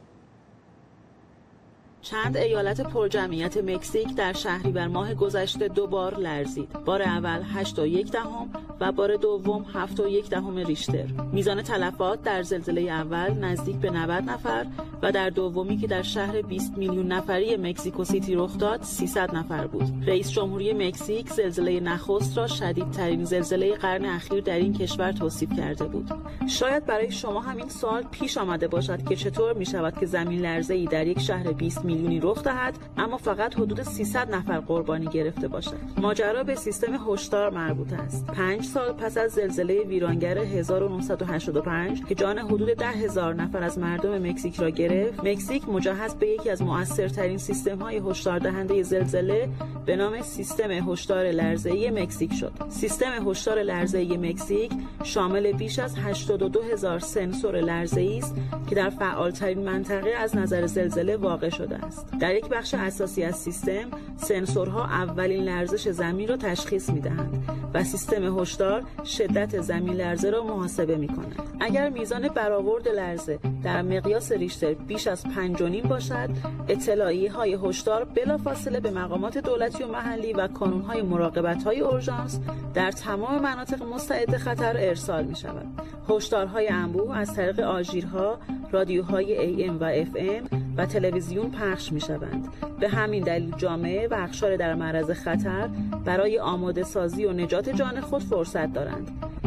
چند ایالت پرجمعیت مکزیک در شهریور ماه گذشته 2 بار لرزید. بار اول 8.1 و بار دوم 7.1 ریشتر. میزان تلفات در زلزله اول نزدیک به 90 نفر و در دومی که در شهر 20 میلیون نفری مکزیکو سیتی رخ داد 300 نفر بود. رئیس جمهوری مکزیک زلزله نخست را شدیدترین زلزله قرن اخیر در این کشور توصیف کرده بود. شاید برای شما همین سوال پیش آمده باشد که چطور می شود که زمین لرزه‌ای در یک شهر 20 میلیونی رخ دهد اما فقط حدود 300 نفر قربانی گرفته باشد. ماجرا به سیستم هشدار مربوط است. 5 سال پس از زلزله ویرانگر 1985 که جان حدود 10,000 نفر از مردم مکزیک را گرفت، گرفت، مکزیک مجهز به یکی از مؤثرترین سیستم‌های هشداردهنده زلزله به نام سیستم هشدار لرزه‌ای مکزیک شد. سیستم هشدار لرزه‌ای مکزیک شامل بیش از 82,000 سنسور لرزه‌ای است که در فعالترین منطقه از نظر زلزله واقع شده است. در یک بخش اساسی از سیستم، سنسورها اولین لرزش زمین را تشخیص می‌دهند و سیستم هشدار شدت زمین لرزه را محاسبه می‌کند. اگر میزان برآورد لرزه در مقیاس ریشتر بیش از 5.5 باشد، اطلاعیه‌های هشدار بلافاصله به مقامات دولتی و محلی و کانون‌های مراقبت‌های اورژانس در تمام مناطق مستعد خطر ارسال می‌شود. هشدارهای انبوه از طریق آژیرها، رادیوهای AM و FM و تلویزیون پخش می‌شوند. به همین دلیل جامعه و اقشار در معرض خطر برای آماده سازی و نجات جان خود فرصت دارند.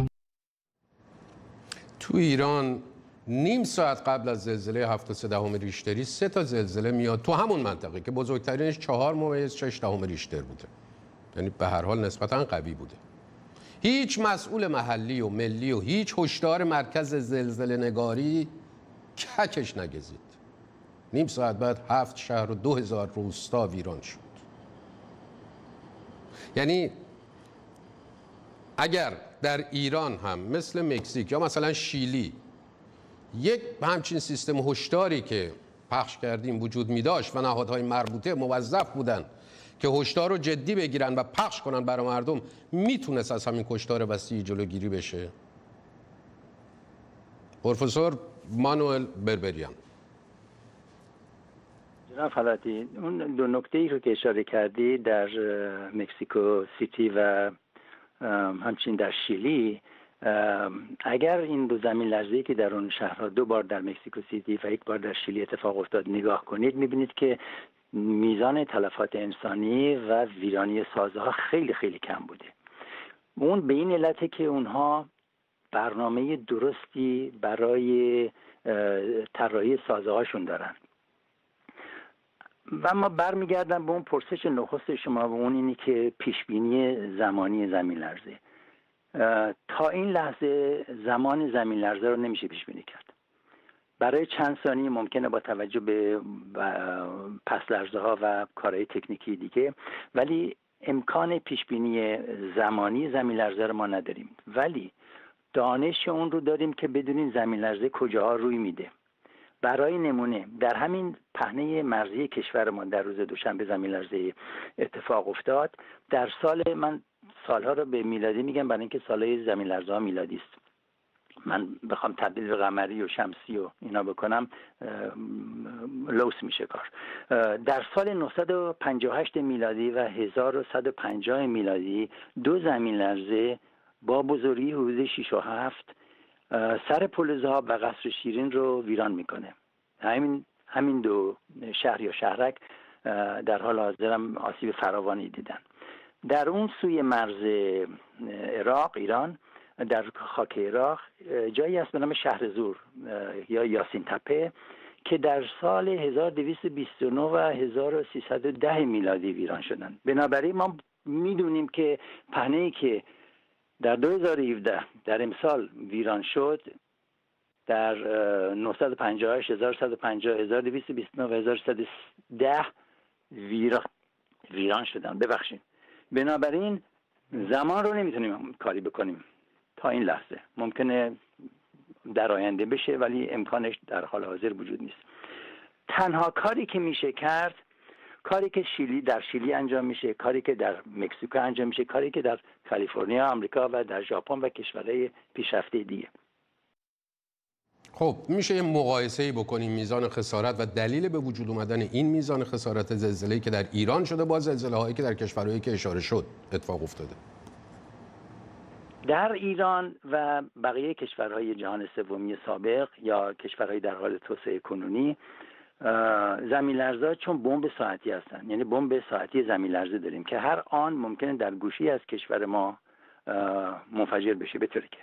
تو ایران نیم ساعت قبل از زلزله 7.3 ریشتری 3 تا زلزله میاد تو همون منطقه که بزرگترینش 4.6 ریشتر بوده. یعنی به هر حال نسبتاً قوی بوده. هیچ مسئول محلی و ملی و هیچ هشدار مرکز زلزله نگاری ککش نگزید. نیم ساعت بعد 7 شهر و 2000 روستا ویران شد. یعنی اگر در ایران هم مثل مکزیک یا مثلا شیلی یک همچین سیستم هشداری که پخش کردیم وجود می داشت و نهادهای مربوطه موظف بودن که هشدار رو جدی بگیرن و پخش کنن برای مردم، میتونست از همین کشتار وسیع جلوگیری بشه. پروفسور مانوئل بربریان. جناب خلاتی، اون دو نکته‌ای رو که اشاره کردی در مکزیکو سیتی و همچنین در شیلی، اگر این دو زمین لرزه‌ای که در اون شهرها 2 بار در مکزیکو سیتی و 1 بار در شیلی اتفاق افتاد نگاه کنید، می‌بینید که میزان تلفات انسانی و ویرانی سازها خیلی خیلی کم بوده. اون به این علته که اونها برنامه درستی برای طراحی سازه‌هاشون دارن. و ما برمیگردم به اون پرسش نخست شما و اون اینی که پیشبینی زمانی زمین لرزه. تا این لحظه زمان زمین لرزه رو نمیشه پیش بینی کرد. برای چند ثانیه ممکنه با توجه به پس لرزه ها و کارهای تکنیکی دیگه، ولی امکان پیش بینی زمانی زمین لرزه رو ما نداریم، ولی دانش اون رو داریم که بدونیم زمین لرزه کجاها روی میده. برای نمونه در همین پهنه مرزی کشورمان در روز دوشنبه زمین لرزه اتفاق افتاد. در سال، من سالها رو به میلادی میگم برای اینکه سالهای زمین لرزه ها میلادی است، من بخوام تبدیل به قمری و شمسی و اینا بکنم لوس میشه کار. در سال 958 میلادی و 1150 میلادی 2 زمین لرزه با بزرگی حدود 6 و 7 سر پل ذهاب و قصر شیرین رو ویران میکنه. همین 2 شهر یا شهرک در حال حاضر هم آسیب فراوانی دیدن. در اون سوی مرز عراق، ایران، در خاک عراق جایی هست به نام شهر زور یا یاسین تپه که در سال 1229 و 1310 میلادی ویران شدن. بنابراین ما میدونیم که پهنه‌ای که در 2017 در امسال ویران شد، در 958 1150 1229 و 1310 ویران شدن. ببخشید. بنابراین زمان رو نمیتونیم کاری بکنیم تا این لحظه. ممکنه در آینده بشه ولی امکانش در حال حاضر وجود نیست. تنها کاری که میشه کرد، کاری که در شیلی انجام میشه، کاری که در مکزیکو انجام میشه، کاری که در کالیفرنیا، آمریکا و در ژاپن و کشورهای پیشرفته دیگه. خب میشه یه مقایسه‌ای بکنیم میزان خسارت و دلیل به وجود اومدن این میزان خسارت زلزله‌ای که در ایران شده با زلزله‌هایی که در کشورهایی که اشاره شد اتفاق افتاده؟ در ایران و بقیه کشورهای جهان سومی سابق یا کشورهای در حال توسعه کنونی، زمین لرزه‌ها چون بمب ساعتی هستن، یعنی بمب ساعتی زمین لرزه داریم که هر آن ممکنه در گوشی از کشور ما منفجر بشه. به طوری که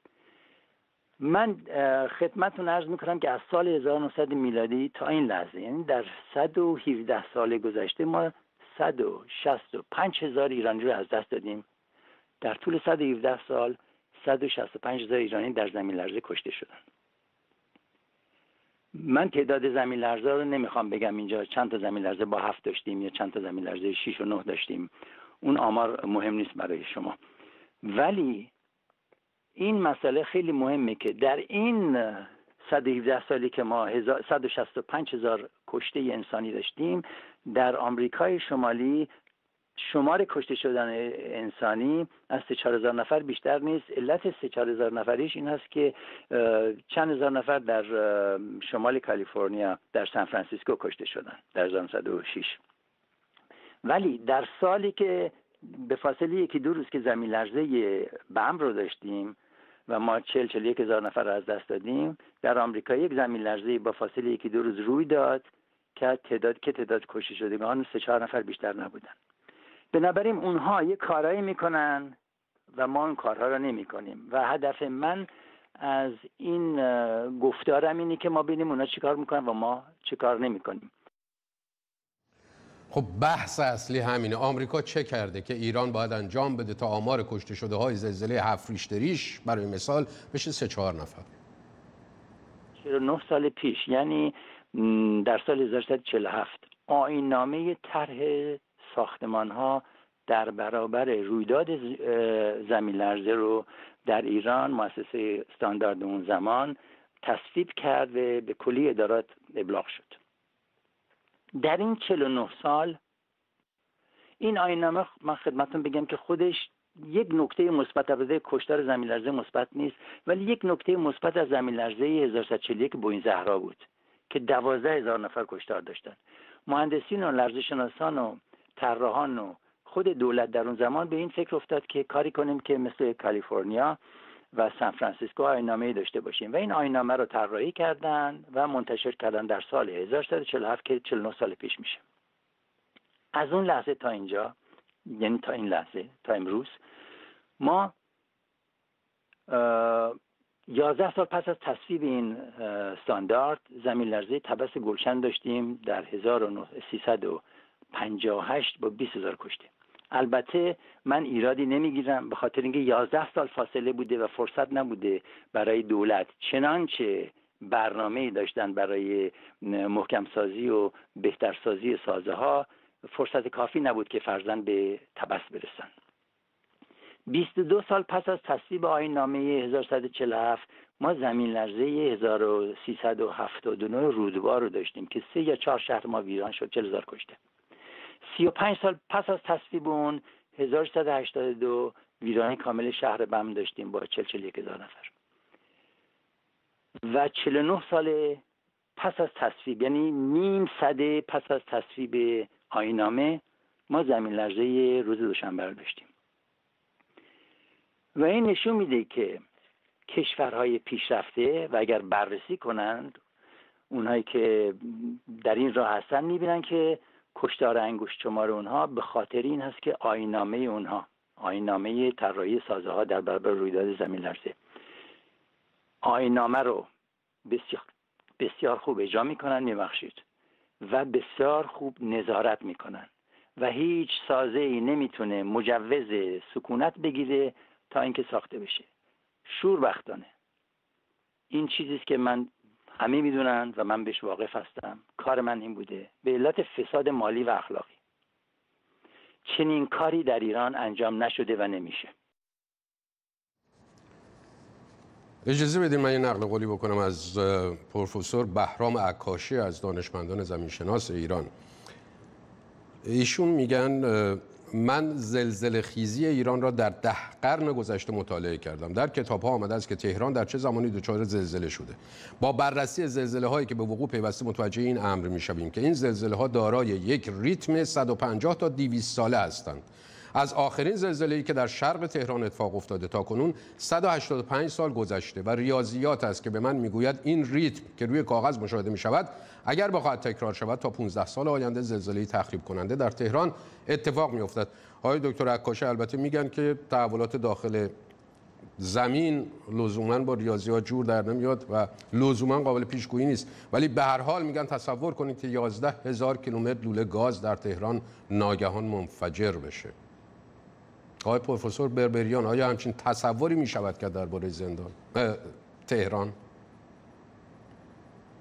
من خدمتتون عرض میکنم که از سال 1900 میلادی تا این لحظه، یعنی در 117 سال گذشته، ما 165,000 ایرانی رو از دست دادیم. در طول 117 سال 165,000 ایرانی در زمین لرزه کشته شدن. من تعداد زمین لرزه رو نمیخوام بگم اینجا چند تا زمین لرزه با 7 داشتیم یا چند تا زمین لرزه 6 و 9 داشتیم، اون آمار مهم نیست برای شما. ولی این مسئله خیلی مهمه که در این 117 سالی که ما 165,000 کشته انسانی داشتیم، در آمریکای شمالی شمار کشته شدن انسانی از 3-4 نفر بیشتر نیست. علت 3-4 نفریش این هست که چند هزار نفر در شمال کالیفرنیا در سان فرانسیسکو کشته شدن در 1906. ولی در سالی که به فاصله 1-2 روز که زمین لرزه بم رو داشتیم و ما 40-41 هزار نفر رو از دست دادیم، در آمریکا یک زمین لرزه با فاصله 1-2 روز روی داد که تعداد کشته شدگان 3-4 نفر بیشتر نبودن. بنابراین اونها یک کارایی میکنن و ما اون کارها رو نمی کنیم و هدف من از این گفتارم اینه که ما ببینیم اونها چیکار میکنن و ما چیکار نمی کنیم. خب بحث اصلی همینه. آمریکا چه کرده که ایران باید انجام بده تا آمار کشته شده های زلزله 7 ریشتریش برای مثال بشه 3-4 نفر؟ 49 سال پیش، یعنی در سال 1347 آیین‌نامه طرح ساختمان ها در برابر رویداد زمین لرزه رو در ایران مؤسسه استاندارد اون زمان تصویب کرد و به کلی ادارات ابلاغ شد. در این 49 سال این آیین‌نامه، من خدمتتون بگم که خودش یک نکته مثبت، البته کشتار زمین لرزه مثبت نیست، ولی یک نکته مثبت از زمین لرزه 1141 بوئین زهرا بود که 12,000 نفر کشتار داشتن. مهندسین و لرزه‌شناسان و طراحان و خود دولت در اون زمان به این فکر افتاد که کاری کنیم که مثل کالیفرنیا و سان فرانسیسکو آیین‌نامه‌ای داشته باشیم و این آیین‌نامه رو طراحی کردن و منتشر کردن در سال 1347 که 49 سال پیش میشه. از اون لحظه تا اینجا، یعنی تا این لحظه، تا امروز، ما 11 سال پس از تصویب این استاندارد زمین لرزه طبس گلشن داشتیم در 1358 با 20,000 کشته. البته من ایرادی نمیگیرم به خاطر اینکه 11 سال فاصله بوده و فرصت نبوده برای دولت چنانچه برنامه‌ای داشتن برای محکم سازی و بهتر سازی سازه ها، فرصت کافی نبود که فرزند به طبس برسن. 22 سال پس از تصویب آیین‌نامه 1147 ما زمین لرزه 1379 رودبار رو داشتیم که 3 یا 4 شهر ما ویران شد، 40,000 کشته. 35 سال پس از تصویب اون 1182 ویرانی کامل شهر بم داشتیم با 40-41 هزار نفر. و 49 سال پس از تصویب، یعنی نیم سده پس از تصویب آیین‌نامه، ما زمین لرزه روز دوشنبه رو داشتیم. و این نشون میده که کشورهای پیشرفته و اگر بررسی کنند، اونهایی که در این راه هستن میبینن که کشتار انگشت شمار اونها به خاطر این هست که آیین‌نامه اونها، آیین‌نامه طراحی سازه ها در برابر رویداد زمین لرزه، آیین‌نامه رو بسیار خوب اجرا میکنن، میبخشید، و بسیار خوب نظارت میکنن و هیچ سازه‌ای نمیتونه مجوز سکونت بگیره تا اینکه ساخته بشه. شوربختانه این چیزیست که من همه میدونن و من بهش واقف هستم. کار من این بوده، به علت فساد مالی و اخلاقی چنین کاری در ایران انجام نشده و نمیشه. اجازه بدید من یه نقل قولی بکنم از پروفسور بهرام عکاشی از دانشمندان زمینشناس ایران. ایشون میگن من زلزله خیزی ایران را در 10 قرن گذشته مطالعه کردم. در کتاب ها آمده است که تهران در چه زمانی دچار زلزله شده. با بررسی زلزله هایی که به وقوع پیوسته متوجه این امر میشویم که این زلزله ها دارای یک ریتم 150 تا 200 ساله هستند. از آخرین زلزله‌ای که در شرق تهران اتفاق افتاده تا کنون 185 سال گذشته و ریاضیات است که به من میگوید این ریتم که روی کاغذ مشاهده میشود اگر بخواهد تکرار شود تا 15 سال آینده زلزله‌ای تخریب کننده در تهران اتفاق میافتد. آقای دکتر عکاشی البته میگن که تحولات داخل زمین لزوما با ریاضیات جور در نمیاد و لزوما قابل پیشگویی نیست، ولی به هر حال میگن تصور کنید که 11,000 کیلومتر لوله گاز در تهران ناگهان منفجر بشه. آقای پروفسور بربریان، آیا همچین تصوری می شود که درباره تهران؟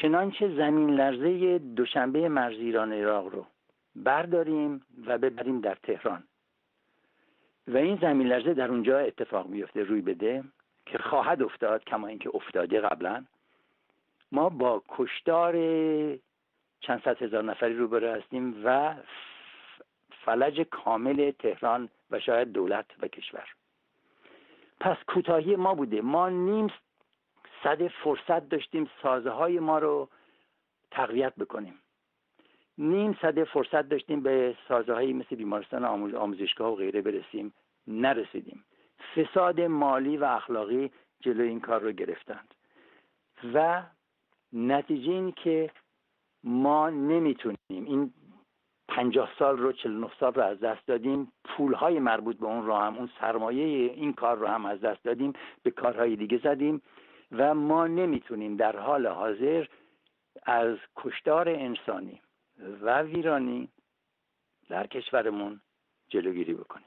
چنانچه زمین لرزه دوشنبه مرز ایران عراق رو برداریم و ببریم در تهران و این زمین لرزه در اونجا اتفاق بیفته، روی بده، که خواهد افتاد کما اینکه افتاده قبلا، ما با کشتار چند صد هزار نفری روبرو هستیم و فلج کامل تهران و شاید دولت و کشور. پس کوتاهی ما بوده، ما نیم صد فرصت داشتیم سازه های ما رو تقویت بکنیم، نیم صد فرصت داشتیم به سازه هایی مثل بیمارستان آموزشگاه و غیره برسیم، نرسیدیم. فساد مالی و اخلاقی جلوی این کار رو گرفتند و نتیجه این که ما نمیتونیم این 50 سال رو 49 سال رو از دست دادیم، پولهای مربوط به اون رو هم، اون سرمایه این کار رو هم از دست دادیم، به کارهای دیگه زدیم و ما نمیتونیم در حال حاضر از کشتار انسانی و ویرانی در کشورمون جلوگیری بکنیم،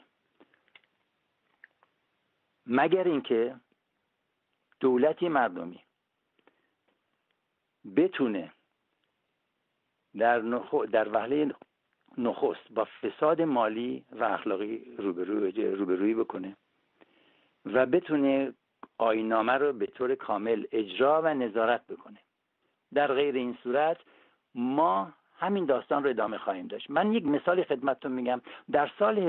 مگر اینکه دولتی مردمی بتونه در وهله نخست با فساد مالی و اخلاقی روبرویی بکنه و بتونه آیین‌نامه رو به طور کامل اجرا و نظارت بکنه. در غیر این صورت ما همین داستان رو ادامه خواهیم داشت. من یک مثال خدمتتون میگم. در سال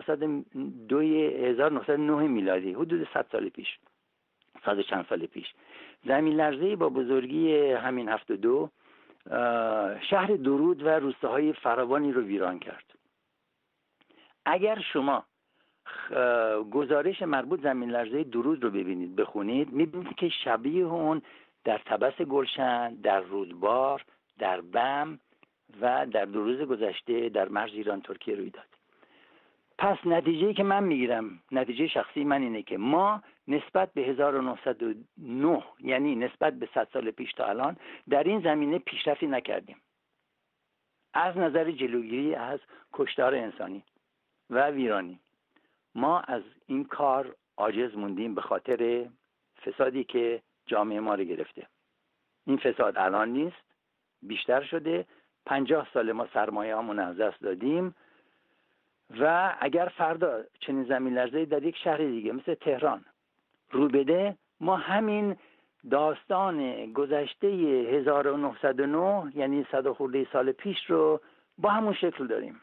1909 میلادی، حدود 100 سال پیش، 100 چند سال پیش، زمین لرزه‌ای با بزرگی همین 72 شهر درود و روستاهای فراوانی رو ویران کرد. اگر شما گزارش مربوط زمین لرزه درود رو ببینید، بخونید، میبینید که شبیه اون در طبس گلشن، در رودبار، در بم و در 2 روز گذشته در مرز ایران ترکیه روی داد. پس نتیجه‌ای که من میگیرم، نتیجه شخصی من اینه که ما نسبت به 1909، یعنی نسبت به 100 سال پیش تا الان، در این زمینه پیشرفتی نکردیم از نظر جلوگیری از کشتار انسانی و ویرانی. ما از این کار عاجز موندیم به خاطر فسادی که جامعه ما رو گرفته. این فساد الان نیست، بیشتر شده. 50 سال ما سرمایه هامون از دست دادیم و اگر فردا چنین زمین لرزه‌ای در یک شهر دیگه مثل تهران رو بده، ما همین داستان گذشته 1909 یعنی 100 خورده سال پیش رو با همون شکل داریم.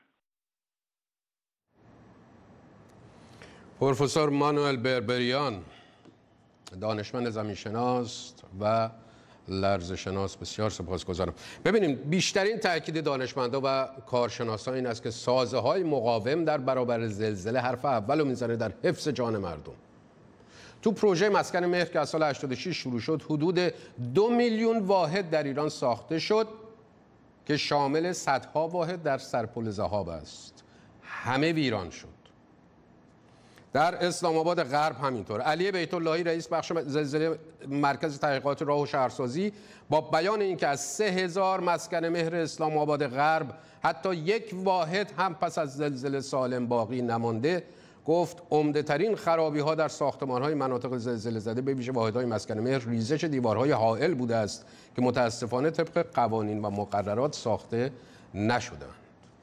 پروفسور مانوئل بربریان، دانشمند زمینشناس و لرزه‌شناس، بسیار سپاسگزارم. ببینیم بیشترین تاکید دانشمندا و کارشناسان این است که سازه‌های مقاوم در برابر زلزله حرف اولو میزنه در حفظ جان مردم. تو پروژه مسکن مهر که از سال 86 شروع شد، حدود 2 میلیون واحد در ایران ساخته شد که شامل صدها واحد در سرپل ذهاب است. همه ویران شد. در اسلام آباد غرب همینطور. علی بیت اللهی رئیس بخش زلزله مرکز تحقیقات راه و شهرسازی با بیان اینکه از 3000 مسکن مهر اسلام آباد غرب حتی یک واحد هم پس از زلزله سالم باقی نمانده، گفت عمده ترین خرابی ها در ساختمان های مناطق زلزله زده به ویژه واحدهای مسکن مهر ریزش دیوارهای حائل بوده است که متاسفانه طبق قوانین و مقررات ساخته نشدند.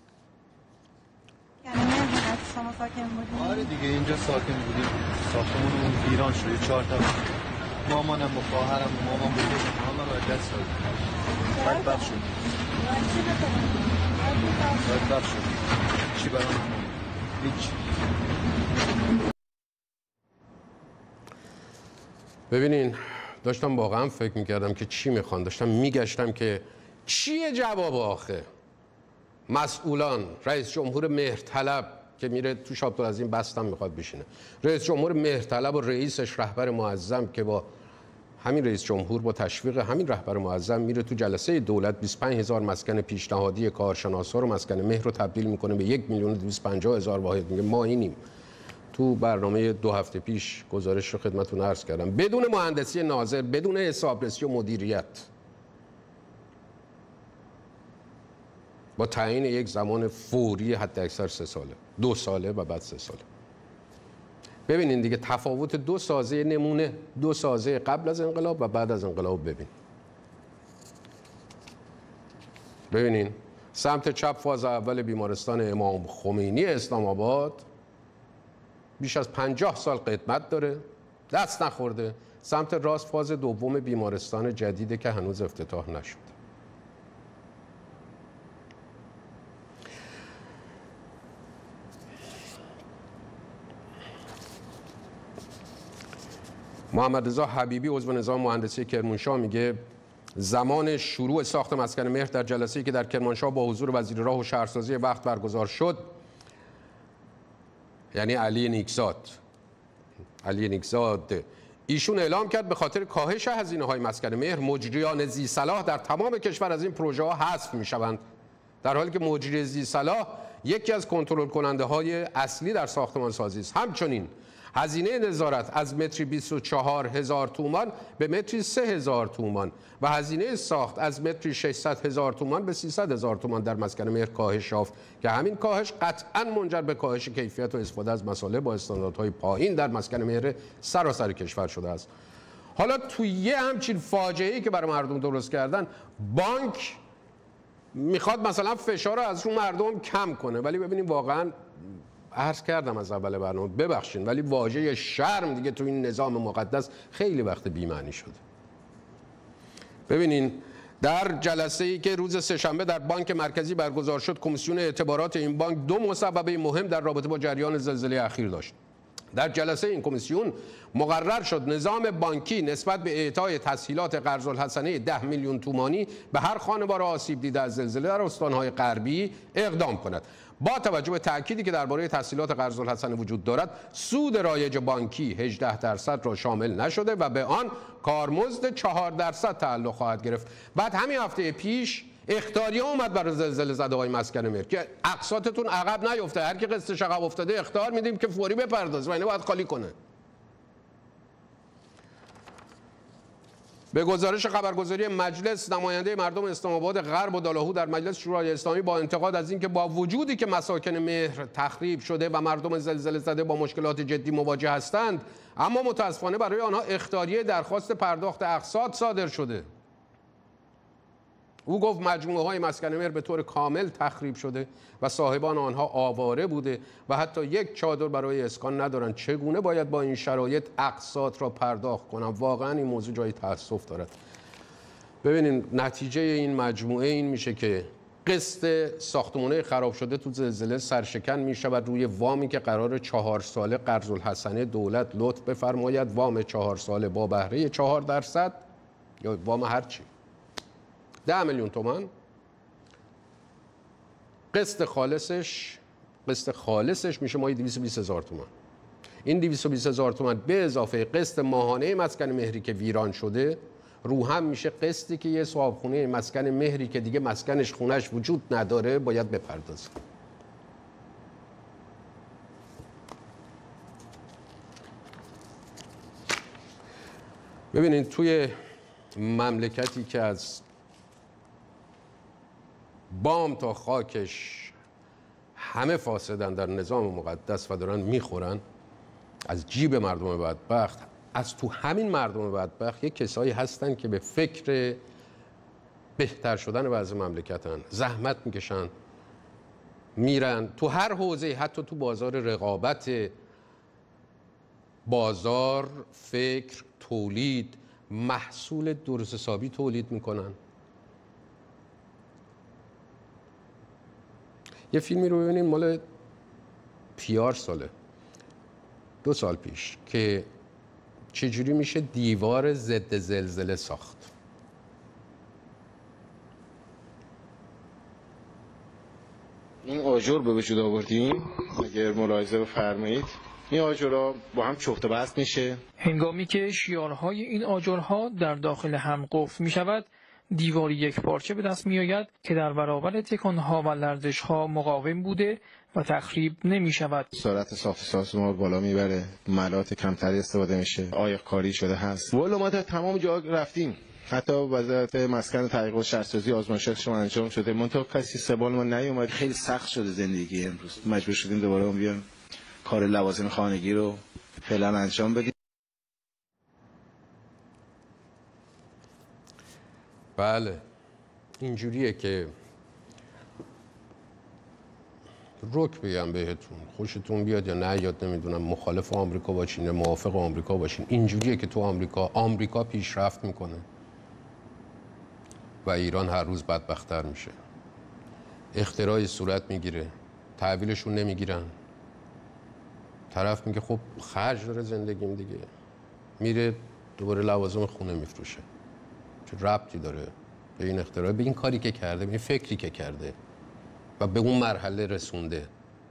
شما ساکن بودیم؟ آره دیگه اینجا ساکن بودیم. ساختمون ویران شد. 4 تا مامانم و خواهرم و مامان بزرگم همه رو از دست دادیم. بدبخت شد. بدبخت شد. چی برام؟ هیچ. ببینین داشتم واقعا فکر میکردم که چی میخوان، داشتم میگشتم که چیه جواب آخه. مسئولان، رئیس جمهور مهرطلب که میره تو شاب‌العظیم بستم میخواد بشینه، رئیس جمهور مهرطلب و رئیسش رهبر معظم که با همین رئیس جمهور با تشویق همین رهبر معظم میره تو جلسه دولت 25000 مسکن پیشنهادی کارشناسا رو مسکن مهر رو تبدیل میکنه به 1,250,000 واحد. میگه ما اینیم. تو برنامه 2 هفته پیش گزارش رو خدمتتون عرض کردم، بدون مهندسی ناظر، بدون حسابرسی و مدیریت، با تعیین یک زمان فوری حداکثر 3 ساله، 2 ساله و بعد 3 ساله. ببینین دیگه تفاوت 2 سازه، نمونه 2 سازه قبل از انقلاب و بعد از انقلاب. ببین ببینین سمت چپ فاز اول بیمارستان امام خمینی اسلام آباد بیش از 50 سال قدمت داره، دست نخورده. سمت راست فاز دوم بیمارستان جدیده که هنوز افتتاح نشده. محمد رضا حبیبی عضو نظام مهندسی کرمانشاه میگه زمان شروع ساخت مسکن مهر در جلسه‌ای که در کرمانشاه با حضور وزیر راه و شهرسازی وقت برگزار شد، یعنی علی نیکزاد، ایشون اعلام کرد به خاطر کاهش هزینه‌های مسکن مهر مجریان ذی صلاح در تمام کشور از این پروژه ها حذف می‌شوند، در حالی که مجری ذی صلاح یکی از کنترل کننده های اصلی در ساختمان سازی است. همچنین هزینه نظارت از متری 24,000 تومان به متری 3,000 تومان و هزینه ساخت از متری 600,000 تومان به 300,000 تومان در مسکن مهر کاهش یافت که همین کاهش قطعاً منجر به کاهش کیفیت و استفاده از مساله با استانداردهای پایین در مسکن مهر سراسر کشور شده است. حالا توی یه همچین فاجعه‌ای که برای مردم درست کردن، بانک میخواد مثلا فشار رو از رو مردم کم کنه، ولی ببینیم واقعاً عرض کردم از اول برنامه، ببخشید ولی واژه شرم دیگه تو این نظام مقدس خیلی وقت بی‌معنی شده. ببینین در جلسه‌ای که روز سه‌شنبه در بانک مرکزی برگزار شد، کمیسیون اعتبارات این بانک دو مصوبه مهم در رابطه با جریان زلزله اخیر داشت. در جلسه این کمیسیون مقرر شد نظام بانکی نسبت به اعطای تسهیلات قرض الحسنه 10 میلیون تومانی به هر خانوار آسیب دیده از زلزله در استان‌های غربی اقدام کند. با توجه به تأکیدی که درباره تسهیلات قرض الحسنه وجود دارد، سود رایج بانکی 18% را شامل نشده و به آن کارمزد 4% تعلق خواهد گرفت. بعد همین هفته پیش اخطاریه اومد برای زلزله زده های مسکن مهر که اقساطتون عقب نیفته، هر کی قسطش عقب افتاده اخطار میدیم که فوری بپردازه و اینو باید خالی کنه. به گزارش خبرگزاری مجلس، نماینده مردم اسلام آباد غرب و دالاهو در مجلس شورای اسلامی با انتقاد از اینکه با وجودی که مساکن مهر تخریب شده و مردم زلزله زده با مشکلات جدی مواجه هستند، اما متاسفانه برای آنها اخطاریه درخواست پرداخت اقساط صادر شده. او گفت مجموعه های مسکن مهر به طور کامل تخریب شده و صاحبان آنها آواره بوده و حتی یک چادر برای اسکان ندارند. چگونه باید با این شرایط اقساط را پرداخت کنم؟ واقعا این موضوع جای تأسف دارد. ببینید نتیجه این مجموعه این میشه که قسط ساختمان‌های خراب شده تو زلزله سرشکن میشود روی وامی که قرار 4 ساله قرض الحسنه دولت لطف بفرماید، وام 4 ساله با بهره 4% یا وام هرچی 10 میلیون تومان. قسط خالصش میشه ماهی 220,000 تومان. این 220,000 تومان به اضافه قسط ماهانه مسکن مهری که ویران شده رو هم میشه قسطی که یه صاحبخونه مسکن مهری که دیگه مسکنش خونش وجود نداره باید بپردازه. ببینید توی مملکتی که از بام تا خاکش همه فاسدن در نظام مقدس و دارن میخورن از جیب مردم بدبخت، از تو همین مردم بدبخت یک کسایی هستن که به فکر بهتر شدن وضع مملکتن، زحمت میکشن، میرن تو هر حوزه، حتی تو بازار رقابت، بازار، فکر، تولید، محصول درست حسابی تولید میکنن. یه فیلمی رو ببینیم مال PR ساله 2 سال پیش که چجوری میشه دیوار ضد زلزله ساخت. این آجر به وجود آوردیم، اگر ملاحظه بفرمایید این آجرها با هم چفت و بست میشه. هنگامی که شیارهای این آجرها در داخل هم قفل میشود، دیواری یک پارچه به دست می آید که در برابر تکانها و لرزشها مقاوم بوده و تخریب نمی شود. سرعت ساخت ساختمان بالا میبره، ملات کمتری استفاده میشه، عایق کاری شده هست. والا ما در تمام جا رفتیم، حتی وزارت مسکن تحقیق و شهرسازی آزمایشاتش انجام شده، منتها کسی سبال ما نیومد. خیلی سخت شده زندگی امروز، مجبور شدیم دوباره بیایم کار لوازم خانگی رو فعلا انجام بدیم. بله اینجوریه که رک بگم بهتون، خوشتون بیاد یا نه یاد نمیدونم، مخالف آمریکا باشین، موافق آمریکا باشین، اینجوریه که تو آمریکا پیشرفت میکنه و ایران هر روز بدبخت‌تر میشه. اختراعی صورت میگیره، تحویلشون نمیگیرن. طرف میگه خب خرج داره زندگیم دیگه، میره دوباره لوازم خونه میفروشه. چه ربطی داره به این اختراع، به این کاری که کرده، به این فکری که کرده و به اون مرحله رسونده.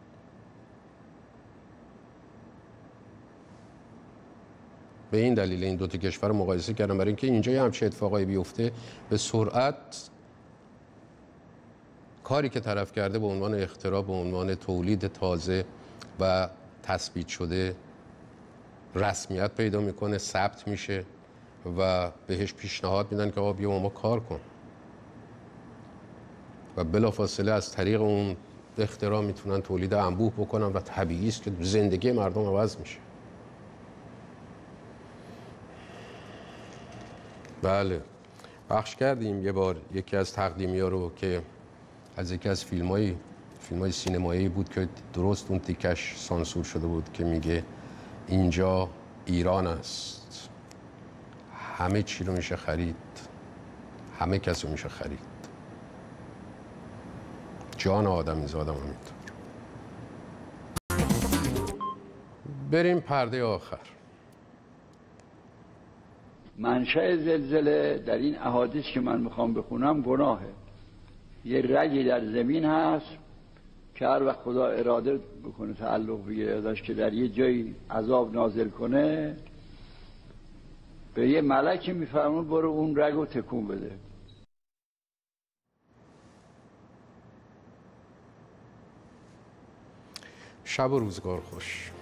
به این دلیل این دو تا کشور رو مقایسه کردم، برای اینکه اینجا همچین اتفاقایی بیفته به سرعت کاری که طرف کرده به عنوان اختراع، به عنوان تولید تازه و تثبیت شده رسمیت پیدا میکنه، ثبت میشه و بهش پیشنهاد میدن که آقا بیا ما کار کن و بلافاصله از طریق اون اختراع میتونن تولید انبوه بکنن و طبیعی است که زندگی مردم عوض میشه. بله، پخش کردیم یه بار یکی از تقدیمی‌ها رو که از یکی از فیلم‌های سینمایی بود که درست اون تیکش سانسور شده بود که میگه اینجا ایران است، همه چی رو میشه خرید، همه کس رو میشه خرید، جان آدمی زادم همینطور. بریم پرده آخر. منشأ زلزله در این احادیث که من میخوام بخونم گناهه. یه رگی در زمین هست که هر وقت خدا اراده بکنه تعلق بگیره ازش که در یه جایی عذاب نازل کنه، به یه ملکی میفرمون برو اون رگو تکون بده. شب و روزگار خوش.